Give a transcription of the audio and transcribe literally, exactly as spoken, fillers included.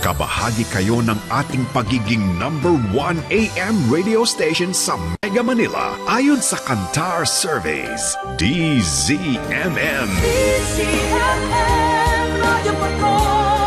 Kabahagi kayo ng ating pagiging number one A M radio station sa Mega Manila ayon sa Kantar Surveys. D Z M M. D Z M M, Radyo Patrol.